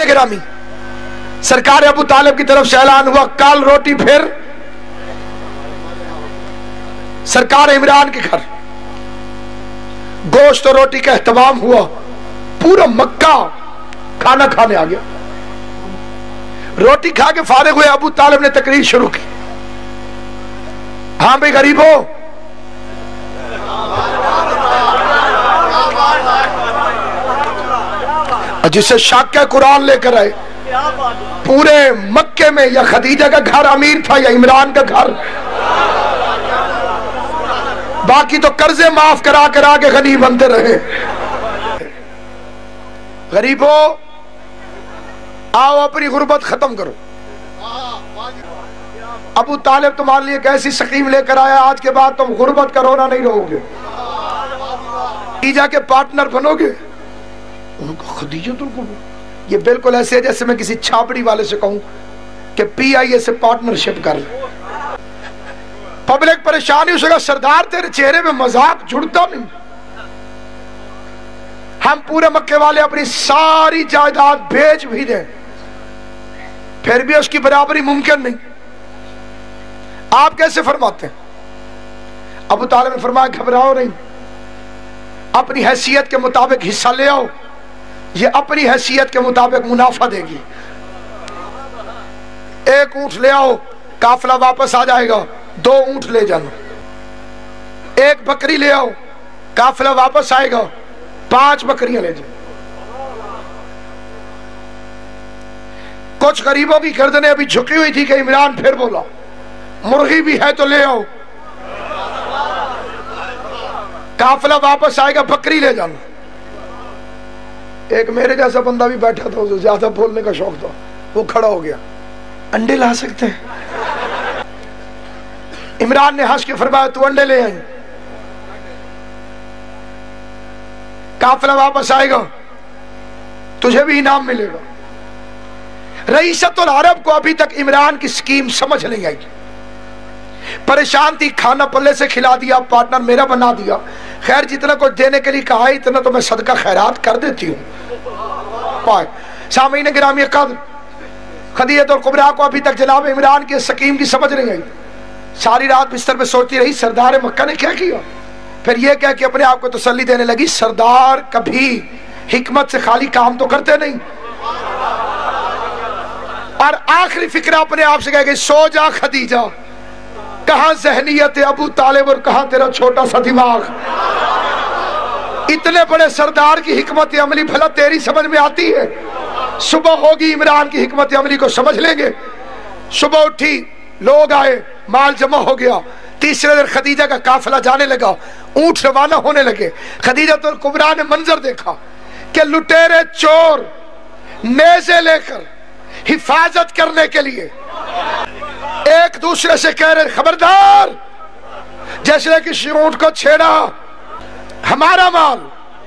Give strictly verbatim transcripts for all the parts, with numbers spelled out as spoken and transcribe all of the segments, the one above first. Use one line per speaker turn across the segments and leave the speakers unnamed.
गिरामी, सरकार अबू तालिब की तरफ से ऐलान हुआ, काल रोटी फिर सरकार इमरान के घर गोश्त और रोटी का एहतमाम हुआ। पूरा मक्का खाना खाने आ गया। रोटी खा के फारिग हुए, अबू तालिब ने तकरीर शुरू की, हाँ भाई गरीबों, जिसे शक है कुरान लेकर आए। पूरे मक्के में या खदीजा का घर अमीर था या इमरान का घर, बाकी तो कर्जे माफ करा करा के गनी बनते रहे। गरीबों आओ अपनी गुर्बत खत्म करो। अबू तालिब तुम्हारे लिए कैसी स्कीम लेकर आया, आज के बाद तुम गुर्बत का रोना नहीं रहोगे, खदीजा के पार्टनर बनोगे। उनको खदीजा तो ये बिल्कुल ऐसे है जैसे मैं किसी छापड़ी वाले से कहूं कि पी आई ए से पार्टनरशिप कर ले। पब्लिक परेशानी हो सका, सरदार तेरे चेहरे में मजाक जुड़ता नहीं। हम पूरे मक्के वाले अपनी सारी जायदाद बेच भी दें, फिर भी उसकी बराबरी मुमकिन नहीं। आप कैसे फरमाते हैं? अबू तालिब ने फरमाया, घबराओ नहीं, अपनी हैसियत के मुताबिक हिस्सा ले आओ, ये अपनी हैसियत के मुताबिक मुनाफा देगी। एक ऊंट ले आओ, काफिला वापस आ जाएगा, दो ऊंट ले जाना। एक बकरी ले आओ, काफिला वापस आएगा, पांच बकरियां ले जाओ। कुछ गरीबों की गर्दनें अभी झुकी हुई थी कि इमरान फिर बोला, मुर्गी भी है तो ले आओ, काफिला वापस आएगा, बकरी ले जाना। एक मेरे जैसा बंदा भी बैठा था, उसे ज्यादा बोलने का शौक था, वो खड़ा हो गया, अंडे ला सकते हैं? इमरान ने हंस के फरमाया, तू अंडे ले आई, काफिला वापस आएगा, तुझे भी इनाम मिलेगा। रईसतुल अरब को अभी तक इमरान की स्कीम समझ नहीं आई, परेशान थी, खाना पल्ले से खिला दिया, पार्टनर मेरा बना दिया। खैर जितना कुछ देने के लिए कहा है इतना तो मैं सदका खैरात कर देती हूँ। सामीन गिरामी कद्र, खदीजतुल कुबरा को अभी तक जनाब इमरान की स्कीम की समझ नहीं आई। सारी रात बिस्तर पे सोचती रही, सरदार मक्का ने क्या किया। फिर यह कह के अपने आप को तसल्ली देने लगी, सरदार कभी हिकमत से खाली काम तो करते नहीं। और आखिरी फिक्रा अपने आप से कह गई, सो जा खदीजा, कहां ज़हनियत अबू तालिब और कहां तेरा छोटा सा दिमाग। इतने बड़े सरदार की हिकमत अमली भला तेरी समझ में आती है? सुबह होगी, इमरान की हिकमत अमली को समझ लेंगे। सुबह उठी, लोग आए, माल जमा हो गया। तीसरे दिन खदीजा का काफिला जाने लगा, ऊंट रवाना होने लगे। खदीजतुल कुबरा ने मंजर देखा कि लुटेरे चोर नेज़े लेकर हिफाजत करने के लिए एक दूसरे से कह रहे, खबरदार, जैसे किसी ऊंट को छेड़ा हमारा माल।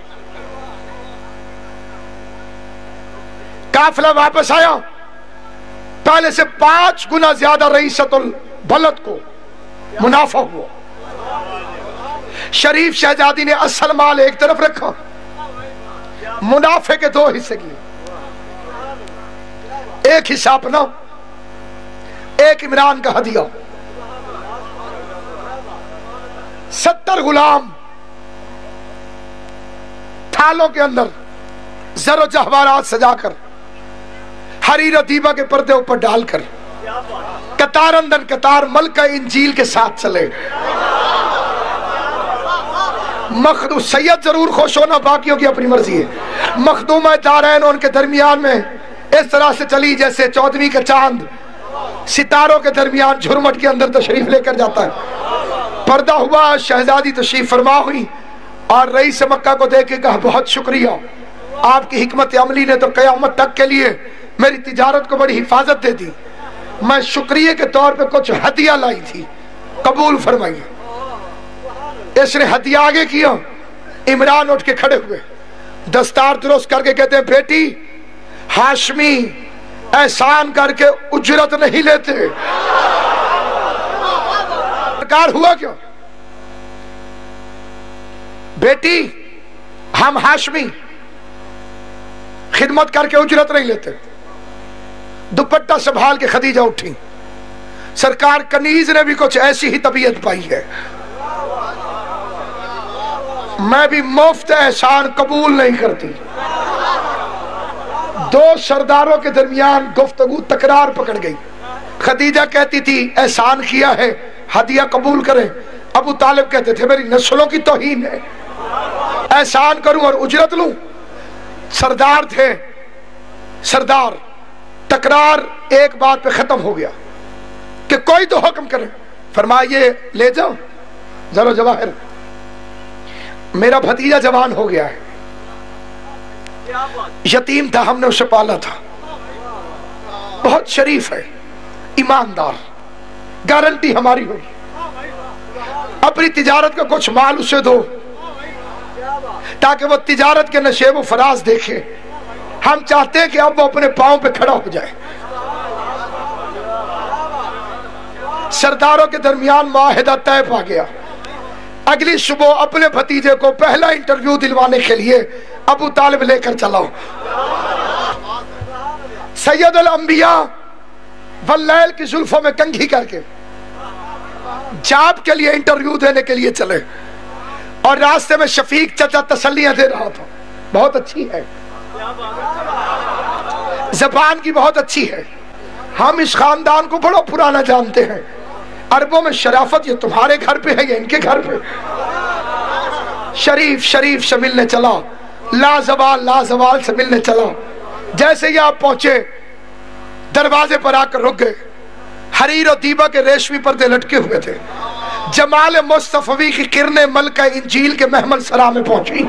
काफिला वापस आया, पहले से पांच गुना ज्यादा रईसतुल बलद को मुनाफा हुआ। शरीफ शहजादी ने असल माल एक तरफ रखा, मुनाफे के दो हिस्से किए, एक हिस्सा अपना, एक इमरान का हदिया। सत्तर गुलाम थालों के अंदर जरो जहवारात सजाकर हरी रतीबा के पर्दे ऊपर डालकर कतार अंदर कतार मलका इंजील के साथ चले। मखदूम सैयद जरूर खुश होना, बाकियों की अपनी मर्जी है। मखदूम दारैन उनके दरमियान में इस तरह से चली जैसे चौदहवीं का चांद सितारों के दरमियान झुरमट के अंदर तशरीफ लेकर जाता है। पर्दा हुआ, शहजादी तशरीफ फरमा हुई और रईस मक्का को देख के कहा, बहुत शुक्रिया, आपकी हिकमत अमली ने तो कयामत तक के लिए मेरी तिजारत को बड़ी हिफाजत दे दी। मैं शुक्रिया के तौर पे कुछ हदिया लाई थी, कबूल फरमाइए। इसने हदिया आगे किया। इमरान उठ के खड़े हुए, दस्तार दुरुस्त करके कहते हैं, बेटी हाशमी एहसान करके उजरत नहीं लेते। सरकार हुआ क्यों? बेटी हम हाशमी खिदमत करके उजरत नहीं लेते। दुपट्टा संभाल के खदीजा उठी। सरकार कनीज ने भी कुछ ऐसी ही तबीयत पाई है। मैं भी मुफ्त एहसान कबूल नहीं करती। दो सरदारों के दरमियान गुफ्तगू तकरार पकड़ गई। खदीजा कहती थी एहसान किया है, हदिया कबूल करें। अबू तालिब कहते थे मेरी नस्लों की तौहीन है, एहसान करूं और उजरत लूं। सरदार थे, सरदार। तकरार एक बात पे खत्म हो गया कि कोई तो हुक्म करे। फरमाइए ले जाओ जरो जवाहिर, मेरा भतीजा जवान हो गया है, यतीम था, हमने उसे पाला था, बहुत शरीफ है, ईमानदार, गारंटी हमारी होगी। अपनी तिजारत का कुछ माल उसे दो ताकि वो तिजारत के नशे व फराज देखे। हम चाहते हैं कि अब वो अपने पांव पे खड़ा हो जाए। सरदारों के दरमियान माहिदा तय पा गया। अगली सुबह अपने भतीजे को पहला इंटरव्यू दिलवाने के लिए अबू तालिब लेकर चलाओ। सैयदुल अंबिया वल्लैल की जुल्फों में कंघी करके जाब के लिए इंटरव्यू देने के लिए चले और रास्ते में शफीक चाचा तसल्लियां दे रहा था। बहुत अच्छी है, ज़बान की बहुत अच्छी है। हम इस खानदान को बड़ा पुराना जानते हैं। अरबों में शराफत ये तुम्हारे घर पे है या इनके घर पे? शरीफ शरीफ से मिलने चला, लाजवाल लाजवाल से मिलने चला। जैसे ही आप पहुंचे दरवाजे पर आकर रुक गए। हरीर और दीबा के रेशमी पर्दे लटके हुए थे। जमाल मुस्तफवी की किरणें मलका इंजील के महमल सरा में पहुंची।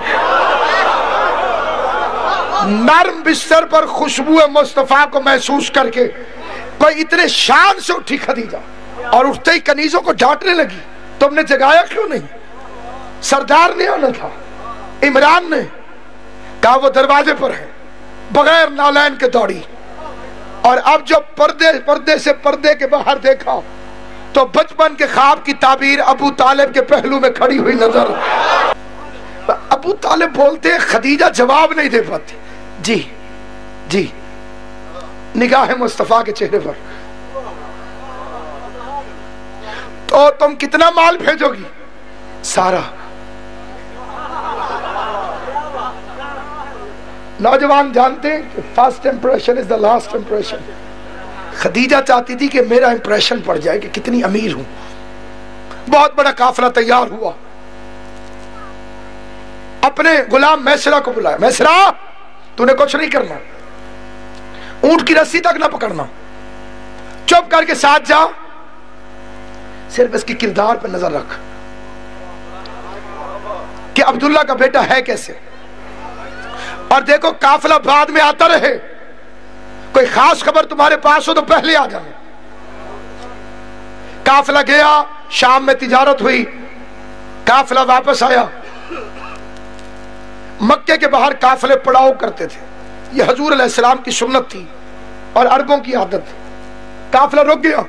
नर्म बिस्तर पर खुशबू मुस्तफा को महसूस करके कोई इतने शान से उठी खदीजा और उठते ही कनीजों को डांटने लगी, तुमने जगाया क्यों नहीं? सरदार ने आना था, इमरान ने कहा वो दरवाजे पर है। बगैर नालैन के दौड़ी और अब जो पर्दे पर्दे से पर्दे के बाहर देखा तो बचपन के ख्वाब की ताबीर अबू तालिब के पहलू में खड़ी हुई नजर। अबू तालिब बोलते, खदीजा जवाब नहीं दे पाती। जी जी, निगाह मुस्तफा के चेहरे पर। तो तुम कितना माल भेजोगी? सारा। नौजवान जानते हैं कि first impression is the last impression. Khadija चाहती थी कि मेरा इंप्रेशन पड़ जाए कि कितनी अमीर हूं। बहुत बड़ा काफिला तैयार हुआ। अपने गुलाम मैसरा को बुलाया, मैसरा तूने कुछ नहीं करना, ऊंट की रस्सी तक ना पकड़ना, चुप करके साथ जा, सिर्फ इसकी किरदार पर नजर रख कि अब्दुल्ला का बेटा है कैसे। और देखो काफिला बाद में आता रहे, कोई खास खबर तुम्हारे पास हो तो पहले आ जाना। काफिला गया, शाम में तिजारत हुई, काफिला वापस आया। मक्के के बाहर काफिले पड़ाव करते थे, यह हजूर अलैहिस्सलाम की सुन्नत थी और अरबों की आदत। काफिला रुक गया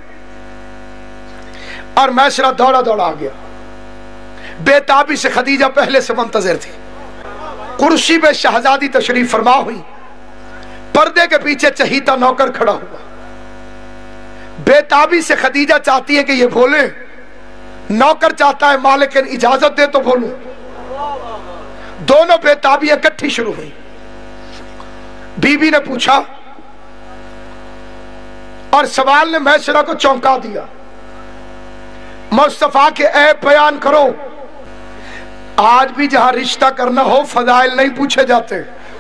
और मैसरा दौड़ा दौड़ा आ गया। बेताबी से खदीजा पहले से मुंतजिर थी। कुर्सी में शहजादी तशरीफ फरमा हुई, पर्दे के पीछे चहीता नौकर खड़ा हुआ। बेताबी से खदीजा चाहती है कि ये बोले, नौकर चाहता है मालिक इजाजत दे तो बोलूं। दोनों बेताबियां इकट्ठी शुरू हुई। बीबी ने पूछा और सवाल ने मैसरा को चौंका दिया। मुस्तफा के ऐब बयान करो। आज भी जहां रिश्ता करना हो फजाइल नहीं पूछे जाते,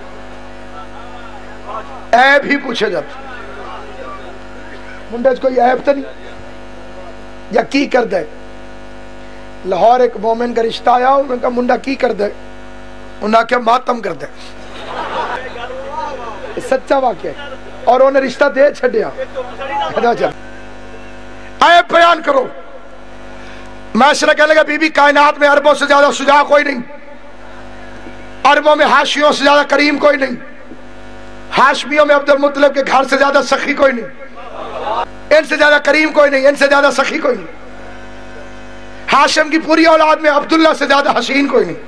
ऐब ही पूछे जाते। मुंडे कोई ऐब तो नहीं या की कर दे। लाहौर एक मोमिन का रिश्ता आया, उन्होंने कहा मुंडा की कर दे, उन्हें क्या मातम कर दे। सच्चा वाक्य। और उन्हें रिश्ता दे छड़िया। ऐब बयान करो। मैसरा कहने लगा, बीबी कायनात में अरबों से ज्यादा सुजा कोई नहीं, अरबों में हाशियों से ज्यादा करीम कोई नहीं, हाशमियों में अब्दुल मुत्तलिब के घर से ज्यादा सखी कोई नहीं, इनसे ज्यादा करीम कोई नहीं, इनसे ज्यादा सखी कोई नहीं। हाशिम की पूरी औलाद में अब्दुल्ला से ज्यादा हसीन कोई नहीं।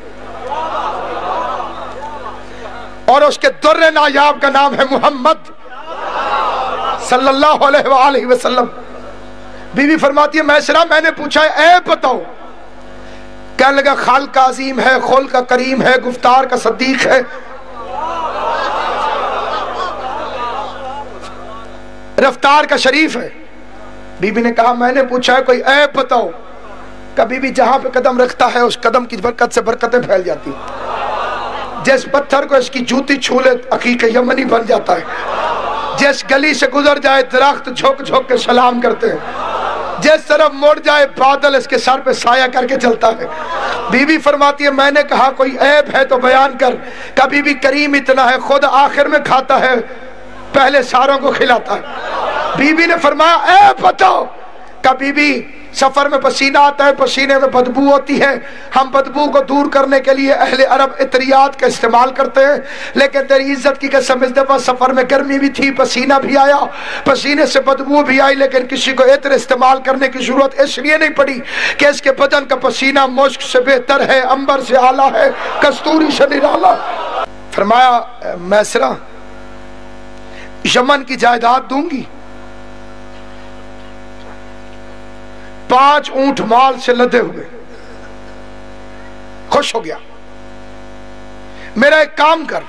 और उसके दुर्रे नायाब का नाम है मोहम्मद सल्लल्लाहु अलैहि वसल्लम। बीवी फरमाती है मैसरा मैंने पूछा ऐ बताओ, कहने लगा खाल का अजीम है, खोल का करीम है, गुफ्तार का सदीक है, रफ्तार का शरीफ है। बीबी ने कहा मैंने पूछा है कोई ऐ बताओ। का बीबी जहां पे कदम रखता है उस कदम की बरकत से बरकतें फैल जाती है। जिस पत्थर को इसकी जूती छू ले हकीक यमनी बन जाता है। जिस गली से गुजर जाए दरख्त झोंक झोंक के सलाम करते हैं। जिस तरफ मुड़ जाए बादल इसके सर पे साया करके चलता है। बीबी फरमाती है मैंने कहा कोई ऐब है तो बयान कर। कभी भी करीम इतना है खुद आखिर में खाता है, पहले सारों को खिलाता है। बीबी ने फरमाया ऐ बताओ। का बीबी सफर में पसीना आता है, पसीने में बदबू होती है, हम बदबू को दूर करने के लिए अहले अरब इत्रियात का इस्तेमाल करते हैं, लेकिन तेरी इज्जत की कसम इस दफा सफर में गर्मी भी थी, पसीना भी आया, पसीने से बदबू भी आई, लेकिन किसी को इत्र इस्तेमाल करने की जरूरत इसलिए नहीं पड़ी कि इसके बदन का पसीना मुश्क से बेहतर है, अंबर से आला है, कस्तूरी से निराला। फरमाया मैसरा यमन की जायदाद दूंगी, पांच ऊंट माल से लदे हुए। खुश हो गया। मेरा एक काम कर,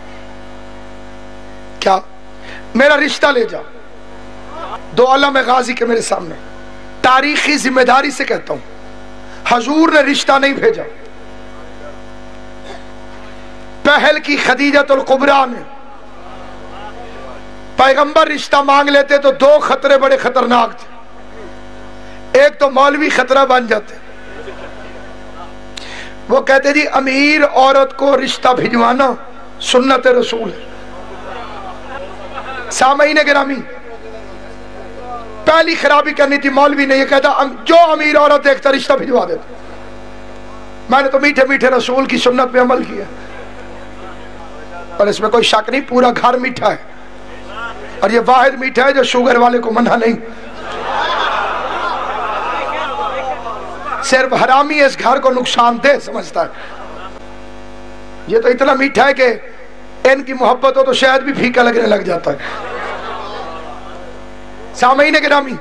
क्या? मेरा रिश्ता ले जा। दो आलम गाजी के मेरे सामने तारीखी जिम्मेदारी से कहता हूं, हजूर ने रिश्ता नहीं भेजा, पहल की खदीजतुल कुबरा ने। पैगंबर रिश्ता मांग लेते तो दो खतरे बड़े खतरनाक थे। एक तो मौलवी खतरा बन जाते, वो कहते जी अमीर औरत को रिश्ता भिजवाना सुन्नत रसूल है। सामईन गिरामी, पहली खराबी करनी थी मौलवी ने, ये कहता जो अमीर औरत देखता रिश्ता भिजवा देता। मैंने तो मीठे मीठे रसूल की सुन्नत पे अमल किया, और इसमें कोई शक नहीं पूरा घर मीठा है, और ये वाहिद मीठा है जो शुगर वाले को मना नहीं। सिर्फ हरामी इस घर को नुकसानदेह समझता है। ये तो इतना मीठा है कि इनकी मोहब्बत हो तो शायद भी फीका लगने लग जाता है। सामईन गिरामी,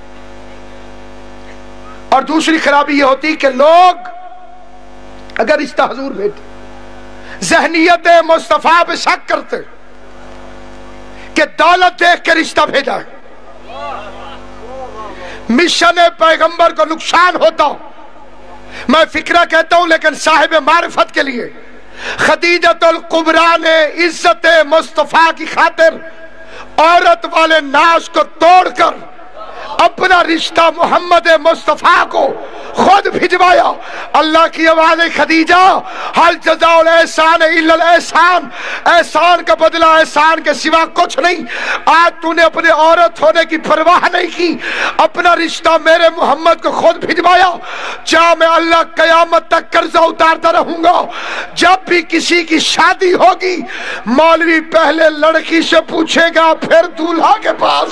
और दूसरी खराबी ये होती कि लोग अगर रिश्ता हजूर भेजते जहनीत मुस्तफा पे शक करते कि दौलत देख के रिश्ता भेजा है, मिशन पैगंबर को नुकसान होता। मैं फिक्रा कहता हूं, लेकिन साहिब मारिफत के लिए खदीजतुल कुबरा ने इज्जत मुस्तफा की खातिर औरत वाले नाश को तोड़कर अपना रिश्ता मोहम्मद मुस्तफा को खुद भिजवाया। अल्लाह की आवाज़ है खदीजा हल जज़ाउल एहसान इल्लल एहसान, एहसान का बदला एहसान के सिवा कुछ नहीं। आज तूने अपने औरत होने की परवाह नहीं की, अपना रिश्ता मेरे मोहम्मद को खुद भिजवाया। चाहे मैं अल्लाह कयामत तक कर्जा उतारता रहूंगा, जब भी किसी की शादी होगी मौलवी पहले लड़की से पूछेगा फिर दूल्हा के पास।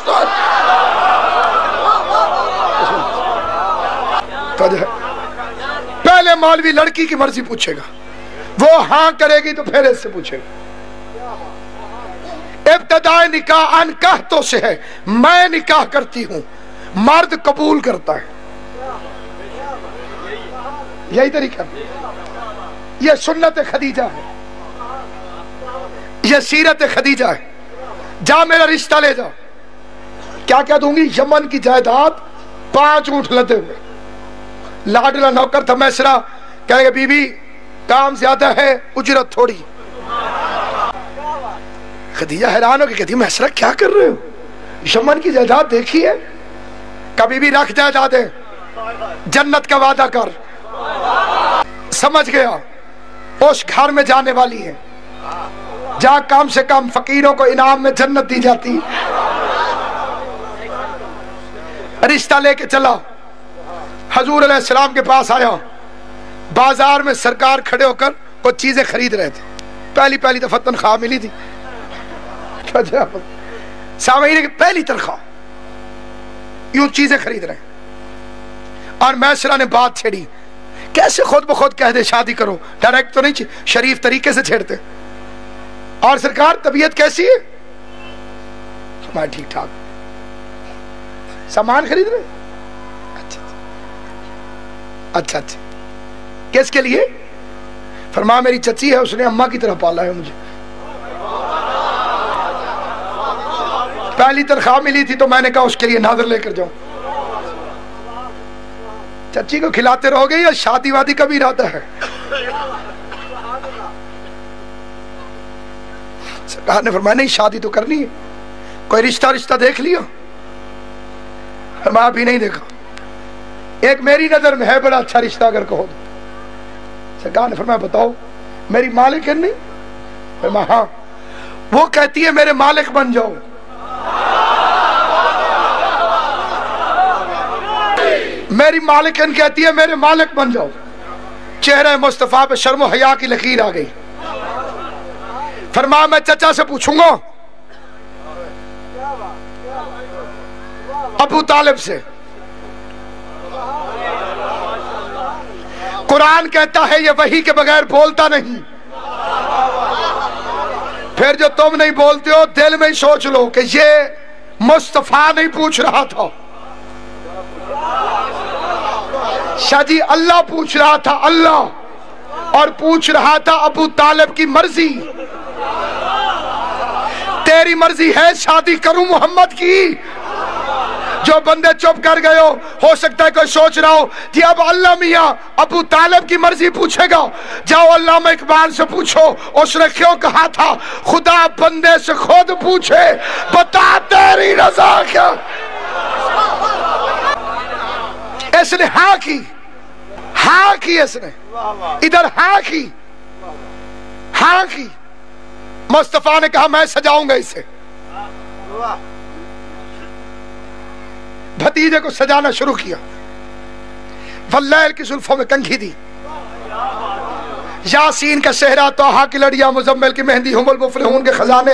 पहले मौलवी लड़की की मर्जी पूछेगा, वो हाँ करेगी तो फिर इससे पूछेगा। इब्तिदाए निकाह अनकाहतों से है, मैं निकाह करती हूं, मर्द कबूल करता है। यही तरीका, यह सुन्नत खदीजा है, यह सीरत खदीजा है। जा मेरा रिश्ता ले जा। क्या क्या दूंगी? यमन की जायदाद, पांच ऊंट लदे हुए। लाडला नौकर था मैसरा, कहेगा बीबी काम ज्यादा है उजरत थोड़ी। खदीजा हैरान हो गई, कहती मैसरा क्या कर रहे हो, यमन की जायदाद देखी है? कभी भी रख जायदाद है, जन्नत का वादा कर। समझ गया उस घर में जाने वाली है जहां कम से कम फकीरों को इनाम में जन्नत दी जाती। रिश्ता लेके चला, हजूर अलैहिस्सलाम के पास आया। बाजार में सरकार खड़े होकर कुछ चीजें खरीद रहे थे, पहली पहली दफा तनख्वाह मिली थी। सामईन की पहली तनख्वाह, यूं चीजें खरीद रहे हैं। और मैसरा ने बात छेड़ी, कैसे खुद ब खुद कह दे शादी करो, डायरेक्ट तो नहीं, शरीफ तरीके से छेड़ते। और सरकार तबीयत कैसी है? मैं ठीक ठाक। सामान खरीद रहे? अच्छा अच्छा अच्छा। किसके लिए? फरमाया मेरी चची है, उसने अम्मा की तरह पाला है मुझे। पहली तनख्वाह मिली थी तो मैंने कहा उसके लिए नादर लेकर जाऊं। चची को खिलाते रहोगे या शादी वादी का भी इरादा है? सरकार ने फरमाया नहीं, शादी तो करनी है। कोई रिश्ता रिश्ता देख लिया? फरमाया अभी नहीं देखा। एक मेरी नजर में है बड़ा अच्छा रिश्ता अगर कहो तो। सरकार ने फरमाया बताओ। मेरी मालिक है? नहीं। फरमाया हाँ। वो कहती है मेरे मालिक बन जाओ। मेरी मालिकन कहती है मेरे मालिक बन जाओ। चेहरे मुस्तफा पे शर्म और हया की लकीर आ गई। फरमाया मैं चचा से पूछूंगा, अबू तालिब से। कुरान कहता है ये वही के बगैर बोलता नहीं। फिर जो तुम नहीं बोलते हो दिल में ही सोच लो कि ये मुस्तफा नहीं पूछ रहा था, शाजी अल्लाह पूछ रहा था। अल्लाह और पूछ रहा था अबू तालिब की मर्जी। तेरी मर्जी है शादी करूं मोहम्मद की? जो बंदे चुप कर गए हो हो सकता है कोई सोच रहा हो कि अब अल्लाह मियां अबू तालिब की मर्जी पूछेगा। जाओ अल्लामा इकबाल से पूछो, उसने क्यों कहा था खुदा बंदे से खुद पूछे बता तेरी रजा क्या। इसने हाँ की, हाँ की, इसने इधर हाँ की, हाँ की। मुस्तफा ने कहा मैं सजाऊंगा इसे। भतीजे को सजाना शुरू किया। वल्लैल की जुल्फों में कंघी दी, यासीन का सेहरा, तोहा की लड़ियां, मुजम्मिल की मेहंदी, हुमुल मुफलिहून के खजाने।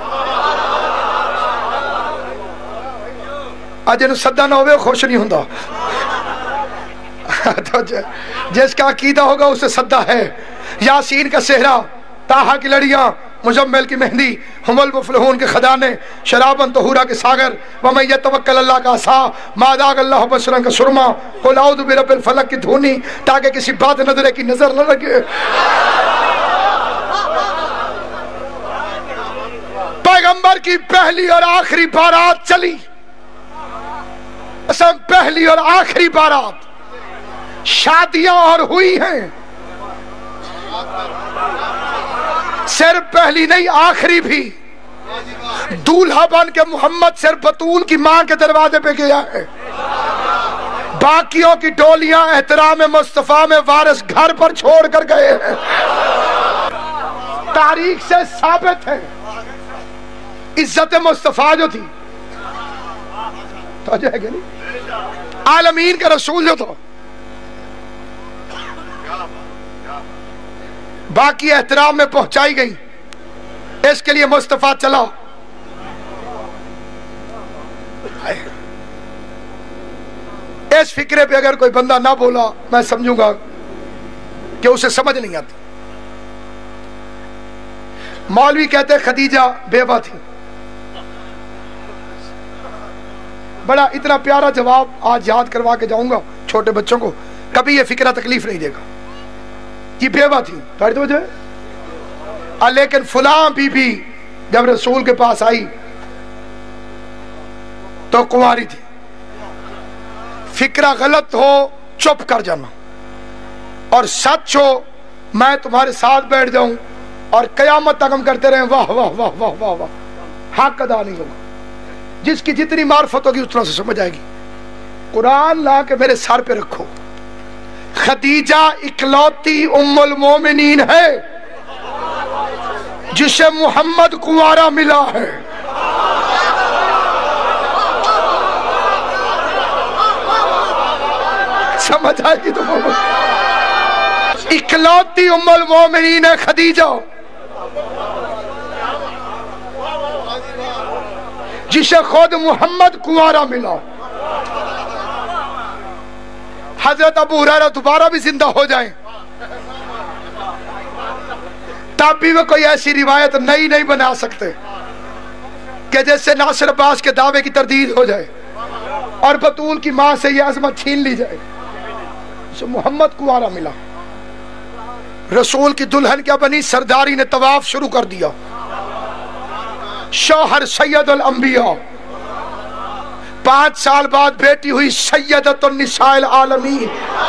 अज इन सदा ना होवे खुश नहीं हुंदा। तो जिसका अकीदा होगा उसे सदा है। यासीन का सेहरा, ताहा की लड़ियां, मुजम्मिल की मेहंदी, हुमुल मुफलिहून के खजाने, शराबन तहूरा के सागर, वमन यतवक्कल अल्लाह का आसा, मादाग अल्लाह बशरन का सुरमा, कुल औज़ु बिरब्बिल फलक की धुनी, ताकि किसी बात नजरे की नजर न लगे। पैगंबर की पहली और आखिरी बारात चली। असम पहली और आखिरी बारात। शादियां और हुई हैं, सिर्फ पहली नहीं आखिरी भी। दूल्हा बन के मोहम्मद सिर्फ बतूल की मां के दरवाजे पे गया है। बाकियों की डोलियां एहतराम मुस्तफा में वारिस घर पर छोड़ कर गए हैं। तारीख से साबित है इज्जत मुस्तफा जो थी तो जाएगा नहीं, आलमीन का रसूल जो था, बाकी एहतराम में पहुंचाई गई। इसके लिए मुस्तफा चला। इस फिक्रे पे अगर कोई बंदा ना बोला मैं समझूंगा कि उसे समझ नहीं आती। मौलवी कहते खदीजा बेवा थी। बड़ा इतना प्यारा जवाब आज याद करवा के जाऊंगा छोटे बच्चों को, कभी ये फिक्रा तकलीफ नहीं देगा। ये बेवा थी तो वजह, लेकिन फुला बीबी जब रसूल के पास आई तो कुंवारी थी। फिक्रा गलत हो चुप कर जाना, और सच हो मैं तुम्हारे साथ बैठ जाऊं और कयामत तक हम करते रहे वाह वाह वाह वाह वाह वाह। हक अदा नहीं होगा। जिसकी जितनी मार्फत होगी उतना से समझ आएगी। कुरान ला के मेरे सर पे रखो। खदीजा इकलौती उम्मुल मोमिनीन है जिसे मोहम्मद कुंवारा मिला है। समझ आएगी तो इकलौती उम्मुल मोमिनीन है खदीजा, जिसे खुद मोहम्मद कुंवारा मिला। हजरत अबू हुरैरा दोबारा भी जिंदा हो जाएं तब भी वो कोई ऐसी रिवायत नई नहीं बना सकते। کہ جیسے ناصر عباس کے دعوے کی تردید ہو جائے اور بطول کی ماں سے یہ عظمت چھین لی جائے. سو محمد کنوارا ملا. رسول کی دلہن کیا بنی؟ سرداری نے طواف شروع کر دیا. شوہر سید الانبیاء. پانچ سال بعد بیٹی ہوئی سیدۃ النساء العالمین.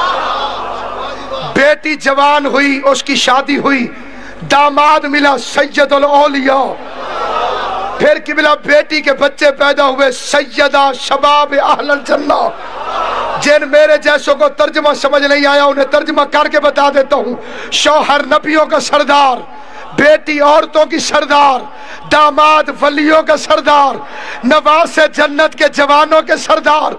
بیٹی جوان ہوئی، اس کی شادی ہوئی، داماد ملا سید الاولیاء. پھر قبلہ بیٹی کے بچے پیدا ہوئے سیدہ شباب اہل الجنہ. جن میرے جیسوں کو ترجمہ سمجھ نہیں آیا انہیں ترجمہ کر کے بتا دیتا ہوں. شوہر نبیوں کا سردار، بیٹی عورتوں کی سردار، داماد ولیوں کا سردار، نواز جنت کے جوانوں کے سردار.